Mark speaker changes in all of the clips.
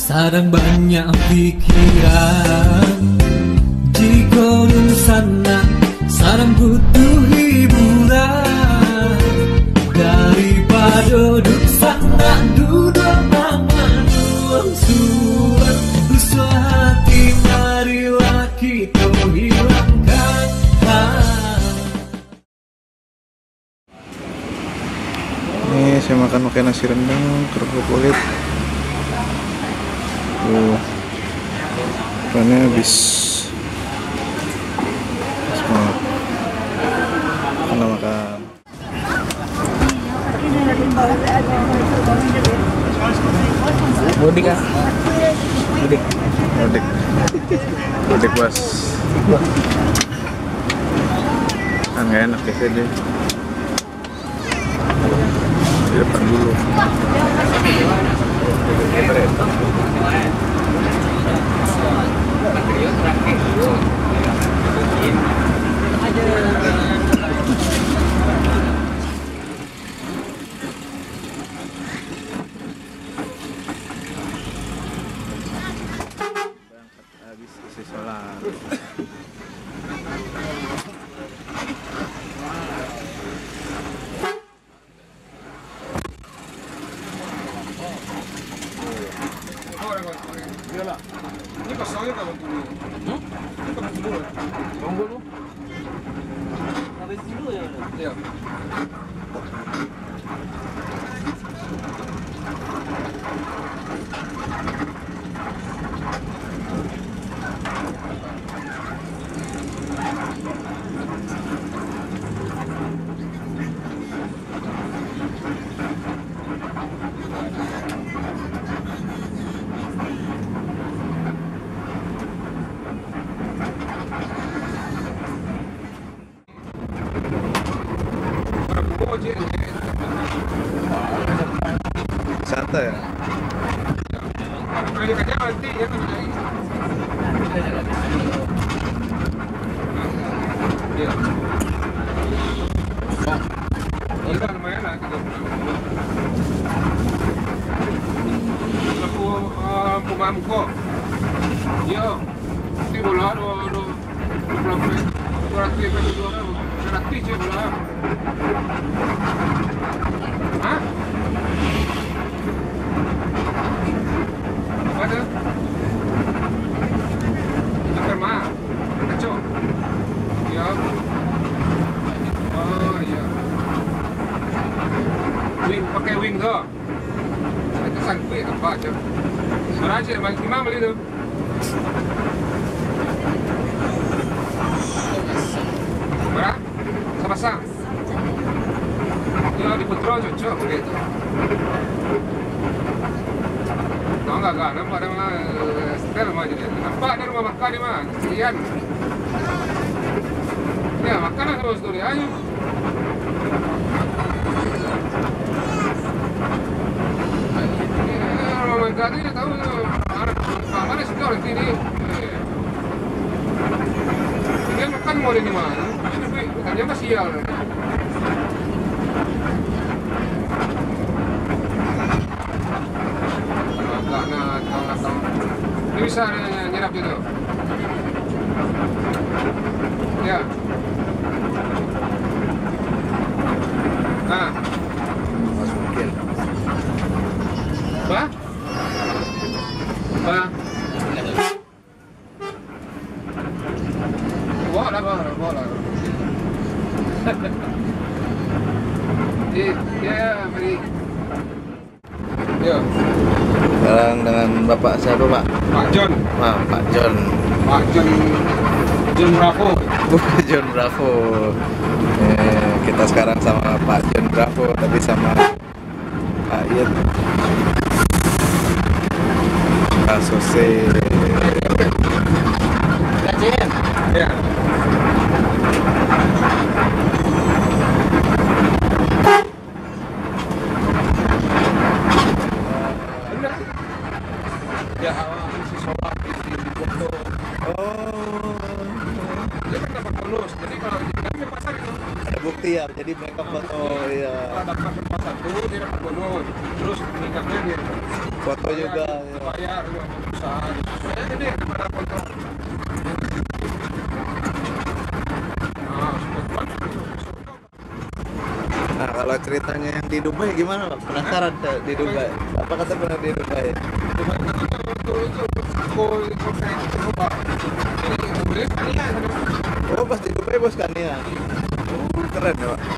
Speaker 1: Sadang banyak pikiran jika dun sana, sadang butuh hiburan. Daripada duduk sana, duduk mama nuang surat. Usul hati marilah kita hilangkan.
Speaker 2: Ini saya makan pakai nasi rendang kerupuk kulit. Ikannya habis semua. Makan.
Speaker 3: Mudik kan?
Speaker 2: Mudik bos. Kan nggak enak ya deh. Di depan dulu. Habis isi sholat.
Speaker 4: Ini pasangnya kalau dulu. Ini kalau dulu. Tunggu dulu. Habis dulu ya. Iya.
Speaker 2: Santai ya? Pakai wing tuh, itu sangkut apa aja. Meraja, gimana beli itu? Berapa? Sama-sama. Ya di Putra cocok begitu. Tahu nggak nampak ada mah setel mah jadi. Nampak ada rumah makan di mana? Sekian. Ya makanan terus tuh ayo. Tadi dia tahu mana sih orang sini. Dia makan mau di mana? Bukannya masih sial. Tahu. Ini bisa nyerap itu. Ya. Nah. Masukin.
Speaker 4: Apa? Bola. Iya, beri. Yo.
Speaker 2: Sekarang dengan Bapak siapa, Pak?
Speaker 4: Pak John.
Speaker 2: Pak John.
Speaker 4: Pak John Bravo.
Speaker 2: John Bravo. Kita sekarang sama Pak John Bravo, tapi sama Pak Yed. Asose.
Speaker 4: Ya. Ya, si sholat di foto.
Speaker 2: Oh.
Speaker 4: Dia kan dapat bonus. Jadi kalau di pasar itu
Speaker 2: Ada bukti iya, jadi mereka foto ya.
Speaker 4: dapat tempat satu dia dapat bonus, terus meningkatnya dia
Speaker 2: Foto juga ya.
Speaker 4: bayar juga perusahaan. Saya ini daripada kontrak.
Speaker 2: Nah, kalau ceritanya yang di Dubai gimana, Pak? Penasaran di Dubai? Apa kata pernah di Dubai? Oh, pas di Dubai bos Kania. Keren ya, Pak.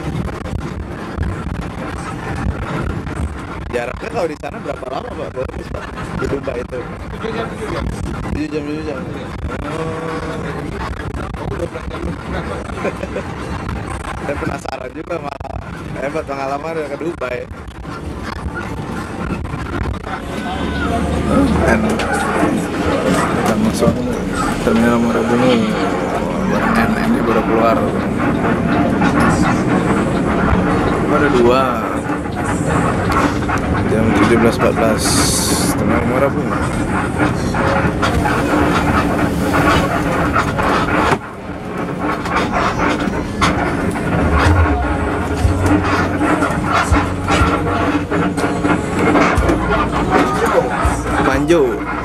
Speaker 2: Jaraknya kalau di sana berapa lama, Pak? Bagus, Pak. Di Dubai itu. 7 jam. Saya penasaran juga, malah hebat pengalaman udah ke Dubai. Dan kita masuk terminal Marabungu. Ini baru keluar. Ada 2 jam 17.14 terminal Marabungu. Manjo.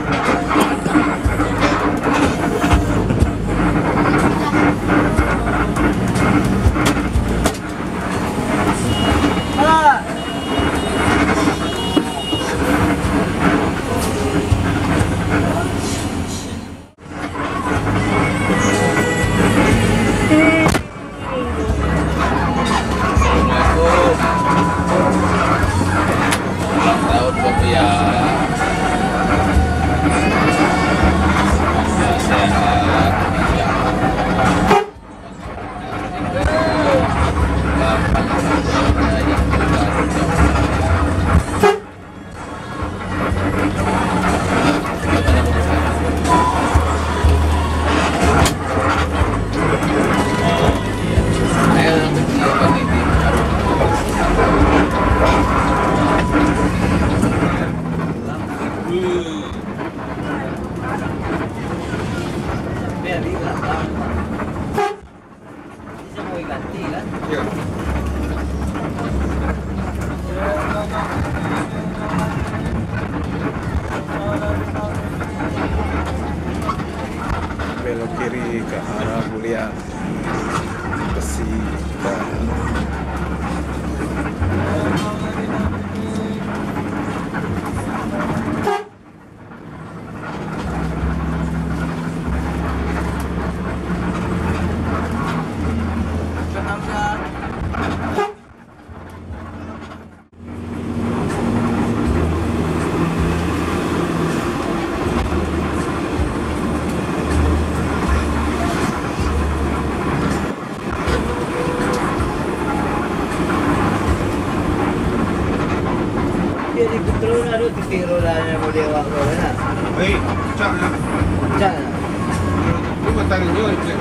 Speaker 2: Laut Kopiah. Belok kiri ke arah Bulian Besi dan
Speaker 3: Jadi keturunan ada titik roda yang mau dewa roda na.
Speaker 4: Cak na.
Speaker 3: Jangan.
Speaker 4: Ini matang nyo itu.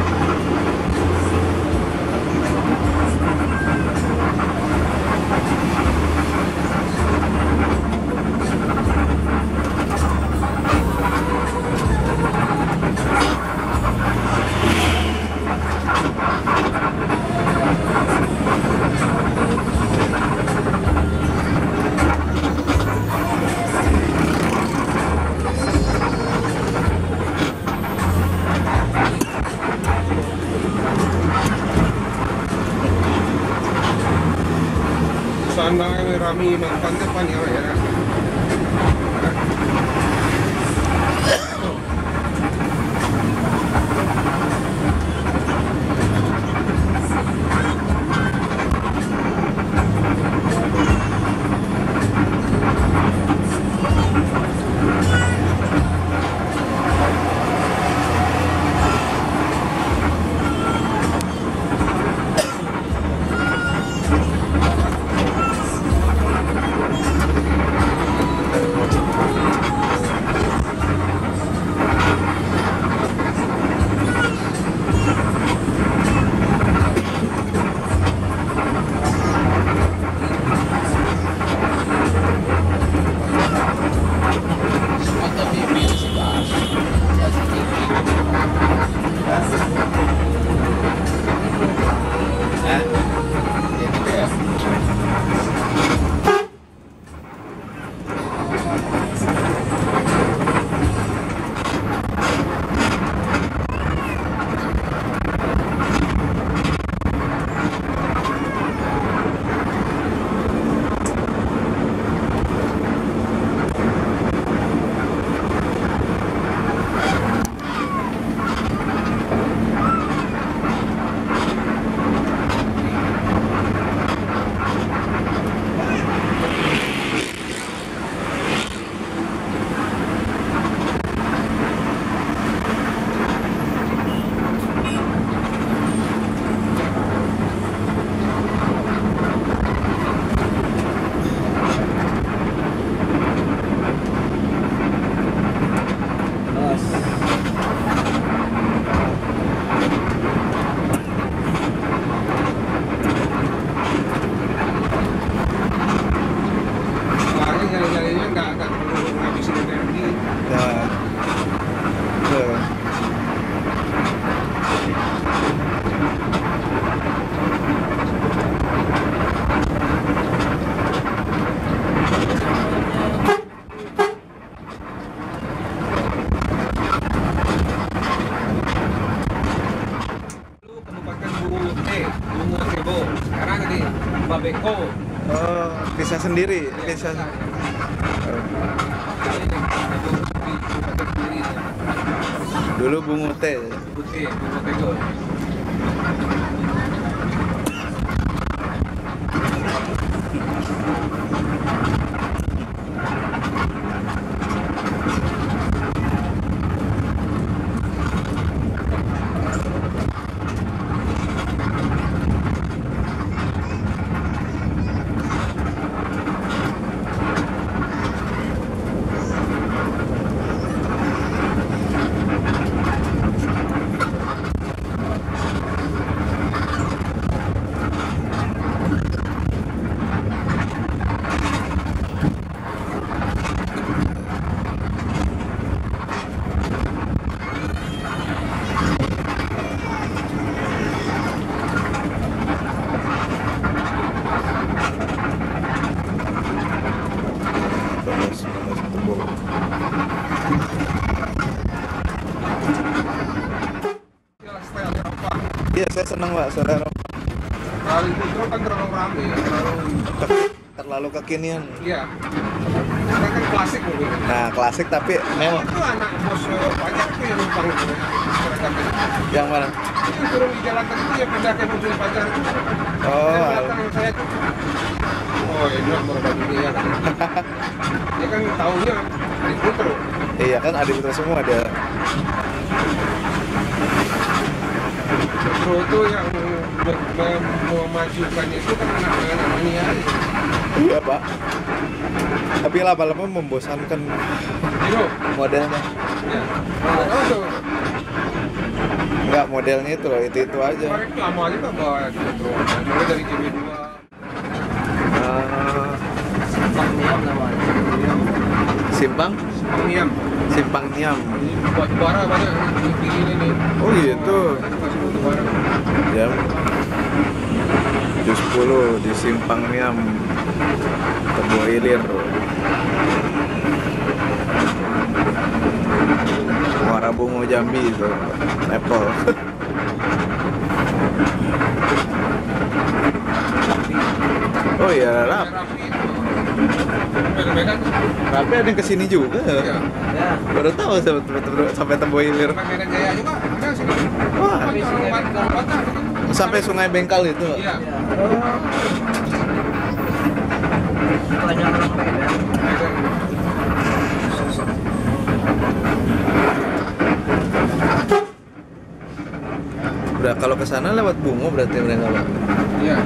Speaker 4: Sana kami rami magpanta pa niya ya. cowok.
Speaker 2: Oh, pisah sendiri, pisah. Dulu bungu teh.
Speaker 4: Putih, itu.
Speaker 2: Iya, saya senang Pak, saudara.
Speaker 4: Kalau itu kan terlalu ramai ya,
Speaker 2: Terlalu kekinian.
Speaker 4: Iya. Karena kan klasik mobil.
Speaker 2: Nah, klasik tapi mewah.
Speaker 4: Itu anak bos pajak tuh yang numpang itu.
Speaker 2: Yang mana?
Speaker 4: Itu turun di jalan tadi ya pindah ke mobil pajak itu.
Speaker 2: Oh,
Speaker 4: Di belakang saya tuh. Oh, ini baru bagi dia kan. Dia kan tahunya di Putro.
Speaker 2: iya kan adik kita semua dia.
Speaker 4: Putro itu yang memajukan itu kan anak-anak mania.
Speaker 2: Iya Pak. Tapi lama-lama membosankan
Speaker 4: Itu.
Speaker 2: modelnya.
Speaker 4: Ya. Oh, tuh.
Speaker 2: Enggak, modelnya itu loh, itu aja.
Speaker 4: Kemarin itu lama juga bawa Putro. Mulai dari JB2.
Speaker 3: Simpang Niam namanya.
Speaker 2: Simpang?
Speaker 4: Niam.
Speaker 2: Simpang Niam.
Speaker 4: Ini batu bara banyak di pinggir ini.
Speaker 2: Oh gitu.
Speaker 4: Masih batu bara.
Speaker 2: Jam 10 di Simpang Niam, Tebu Ilir. Muara Bungo Jambi itu, Apple. Oh iya,
Speaker 4: Rapi itu. Medan.
Speaker 2: Rapi ada yang kesini juga.
Speaker 4: Iya.
Speaker 3: Ya.
Speaker 2: Baru tahu sampai Tebu Ilir.
Speaker 4: Medan Jaya juga ada sini.
Speaker 2: Wah,
Speaker 4: Banyak orang Batak gitu.
Speaker 2: sampai Sungai Bengkal itu.
Speaker 4: Iya.
Speaker 3: Banyak orang Medan.
Speaker 4: Medan.
Speaker 2: Udah kalau ke sana lewat Bungo berarti mereka Pak.
Speaker 4: Iya.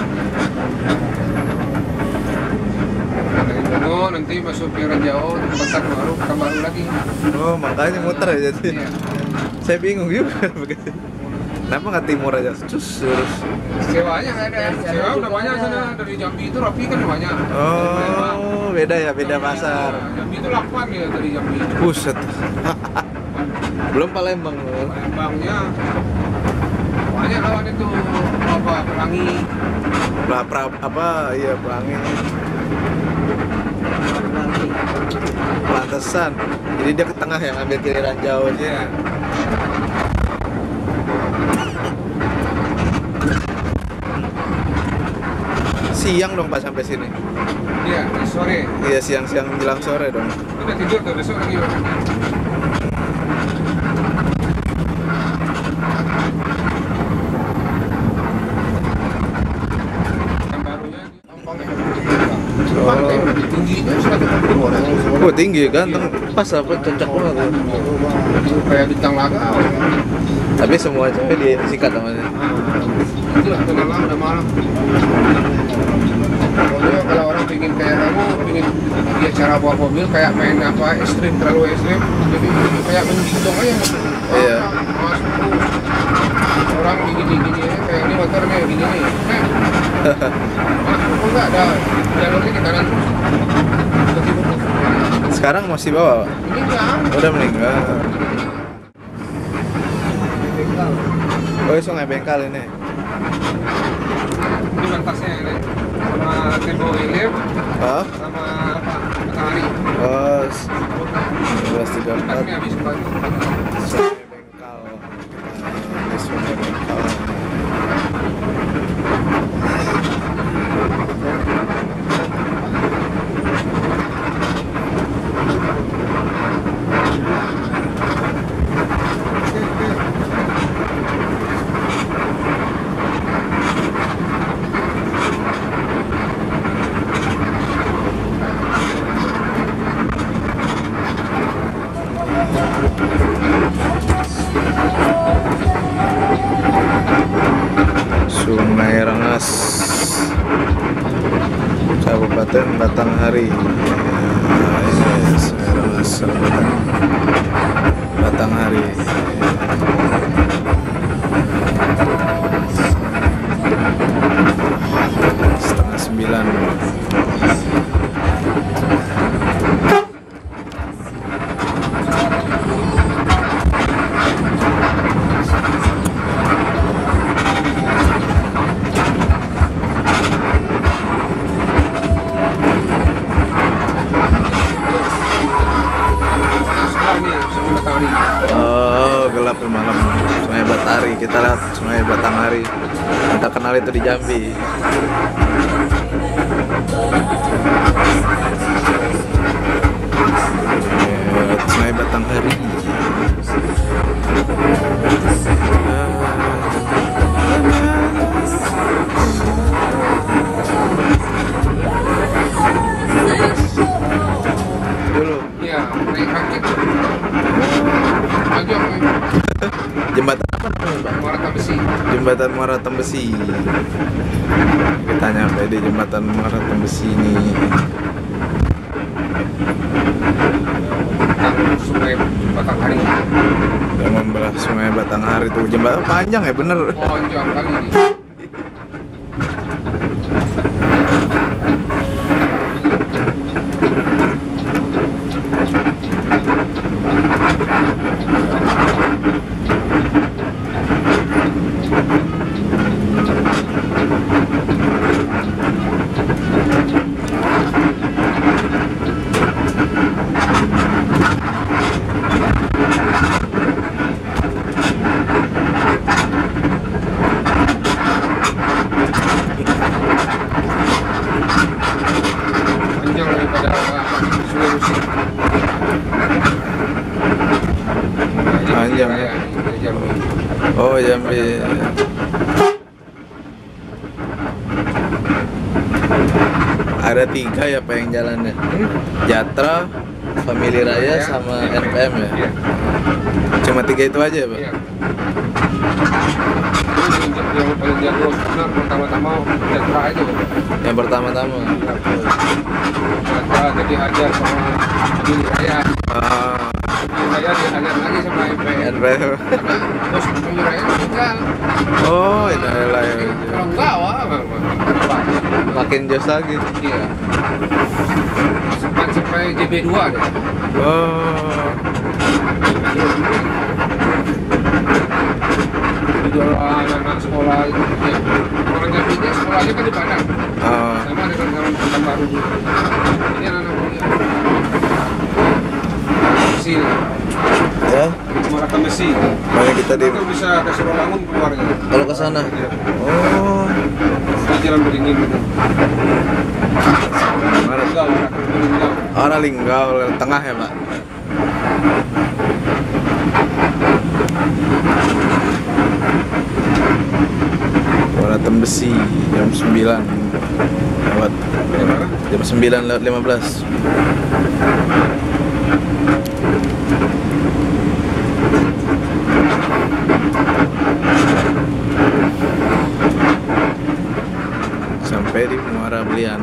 Speaker 4: Dari Bungo nanti masuk ke Ranjau, tempat baru, baru lagi.
Speaker 2: Oh, makanya muter aja sih.
Speaker 4: Iya.
Speaker 2: Saya bingung juga begitu. Kenapa nggak timur aja? Terus.
Speaker 4: Sewanya nggak ada. Sewa udah banyak sana dari Jambi itu Rapi kan banyak.
Speaker 2: Oh, beda ya, beda pasar.
Speaker 4: Jambi itu 8 ya dari Jambi.
Speaker 2: Buset. Belum Palembang.
Speaker 4: Palembangnya banyak lawan itu apa Pelangi.
Speaker 2: Iya Pelangi. Pantesan. Jadi dia ke tengah yang ambil kiri Ranjau aja.
Speaker 4: Iya.
Speaker 2: Siang dong Pak sampai sini.
Speaker 4: Iya, sore.
Speaker 2: Iya, siang-siang menjelang sore dong.
Speaker 4: Udah tidur tuh besok lagi. Yang barunya pantai lebih tinggi itu 140 orang.
Speaker 2: Oh, tinggi, ganteng. Pas apa cocok banget.
Speaker 4: Kayak bintang laga.
Speaker 2: Tapi semua cewek disikat sama dia.
Speaker 4: Itulah kenalan udah malam. Pokoknya kalau orang pingin kayak kamu, pingin dia cara bawa mobil kayak main apa ekstrim, terlalu ekstrim, jadi kayak main gendong aja.
Speaker 2: Iya.
Speaker 4: Masuk terus. Orang gini-gini ya, kayak ini motornya gini nih. Masuk enggak ada jalurnya ke kanan terus. Ke timur terus.
Speaker 2: Sekarang masih bawa?
Speaker 4: Ini enggak.
Speaker 2: Udah meninggal.
Speaker 3: Bengkal.
Speaker 2: Oh, Sungai Bengkal ini.
Speaker 4: Ini mantasnya ini. Sama Tempo Ilir,
Speaker 2: Oh,
Speaker 4: sama apa? Matahari.
Speaker 2: oh,
Speaker 4: Mantasnya
Speaker 2: 1234.
Speaker 4: habis banget.
Speaker 2: Sungai Bengkal. Di Sungai Bengkal. Kabupaten Batanghari. Batanghari. Setengah 9. Oh, gelap malam. Sungai Batari, kita lihat Sungai Batanghari. Kita kenal itu di Jambi. Sungai Batanghari. Dulu.
Speaker 4: Iya, naik kaki tuh. Panjang,
Speaker 2: Jembatan apa namanya, Pak?
Speaker 4: Muara Tambesi.
Speaker 2: Jembatan Muara Tembesi. Kita nyampe di Jembatan Muara Tembesi ini.
Speaker 4: Sungai Batanghari.
Speaker 2: Yang membelah Sungai Batanghari itu jembatan panjang ya, bener.
Speaker 4: Panjang kali ini.
Speaker 2: Panjang ya. Oh, Jambi. Ada 3 ya Pak yang jalannya. Jatra, Family Raya, sama NPM ya.
Speaker 4: Iya.
Speaker 2: Cuma 3 itu aja ya Pak.
Speaker 4: Iya. Yang paling jago benar pertama-tama Jatra aja.
Speaker 2: Yang pertama-tama.
Speaker 4: Jatra jadi hajar sama Family Raya. Saya dihajar lagi sama NPM.
Speaker 2: NPM.
Speaker 4: Terus Family Raya tinggal.
Speaker 2: Oh, inilah ya.
Speaker 4: Kalau enggak, wah,
Speaker 2: Makin jos lagi.
Speaker 4: iya. Sampai JB2 deh.
Speaker 2: Oh.
Speaker 4: Jual anak-anak sekolah itu ya. Orang yang punya sekolahnya kan di Padang. Sama dengan orang baru. Ini anak-anak muda. Mesin.
Speaker 2: Ya.
Speaker 4: Muara Tambesi.
Speaker 2: Makanya kita di
Speaker 4: Itu bisa ke Surolangun keluarnya.
Speaker 2: kalau ke sana. Oh.
Speaker 4: Di jalan beringin gitu.
Speaker 2: Mana?
Speaker 4: Linggau, Linggau.
Speaker 2: Orang Linggau tengah ya Pak. Muara Tembesi jam 9 lewat jam 9:15. Sampai di Muara Belian.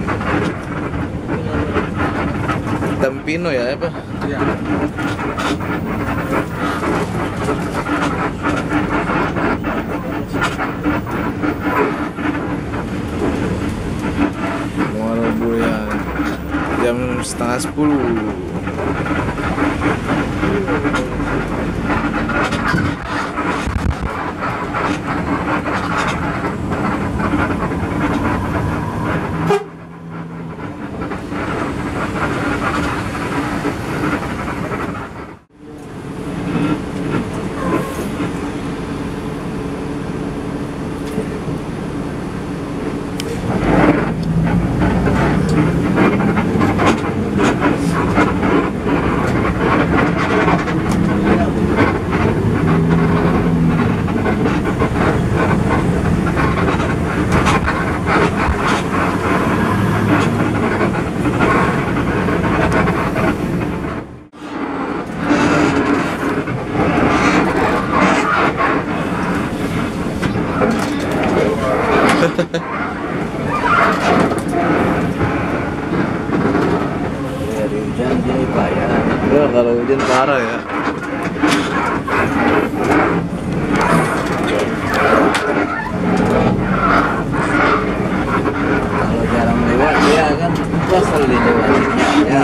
Speaker 2: Tempino ya apa?
Speaker 4: Iya.
Speaker 2: Muara Belian jam 9:30. hujan parah ya.
Speaker 3: Kalau jarang lewat dia kan kesel di lewatnya. Ya.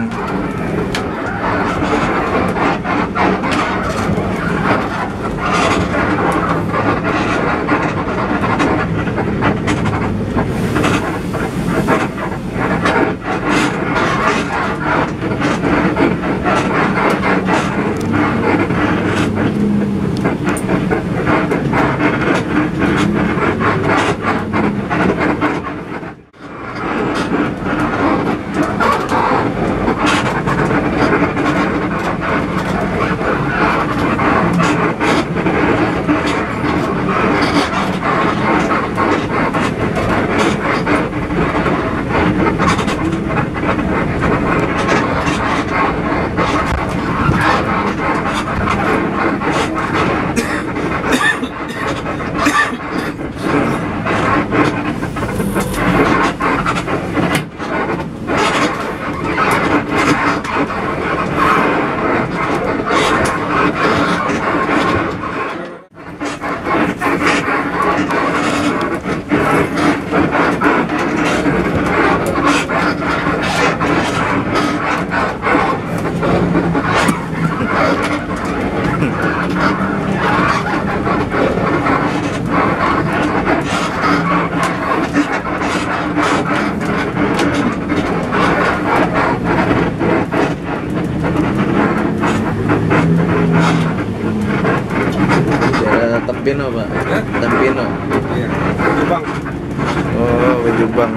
Speaker 2: Tempino Pak? Tempino?
Speaker 4: Iya, Jubang.
Speaker 2: Oh, ke Jubang.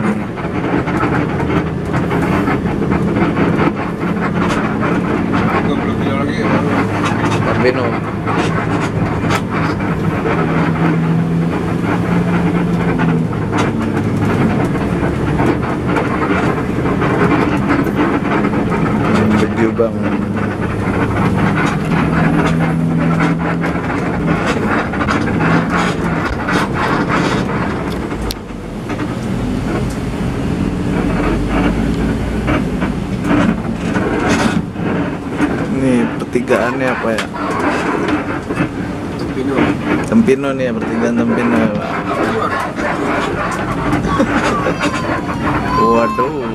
Speaker 4: 30 kilo lagi ya.
Speaker 2: Tempino. Ke Jubang. Ini pertigaannya apa ya?
Speaker 4: Tempino.
Speaker 2: Tempino nih ya, pertigaan Tempino ya, Pak. Waduh.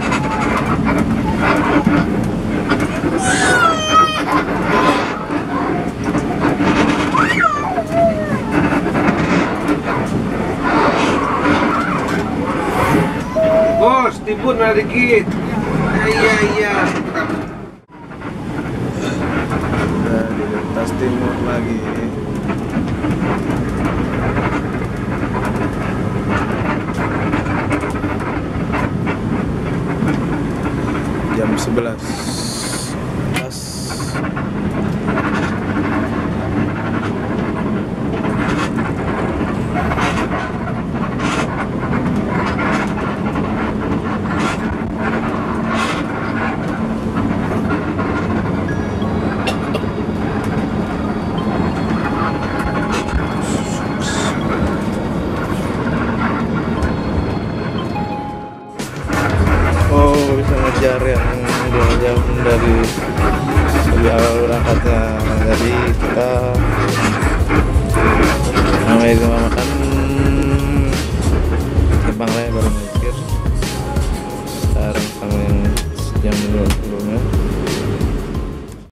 Speaker 4: Bos, timbun lah dikit. Iya.
Speaker 2: Udah di lintas timur lagi. Jam 11. Pas. Oh, bisa ngejar yang 2 jam dari awal berangkatnya. Jadi kita sampai ke